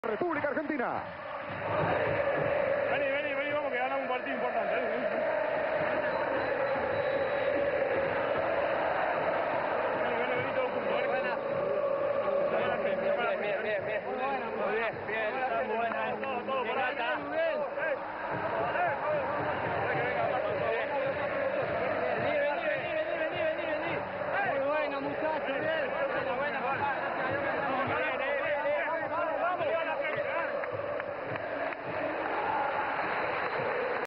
República Argentina. Vení, vamos que ganamos un partido importante. Vení todos juntos. Buena. Bien. Muy bien. Está muy buena. Todo por acá. Vení. Muy buena, muchachos.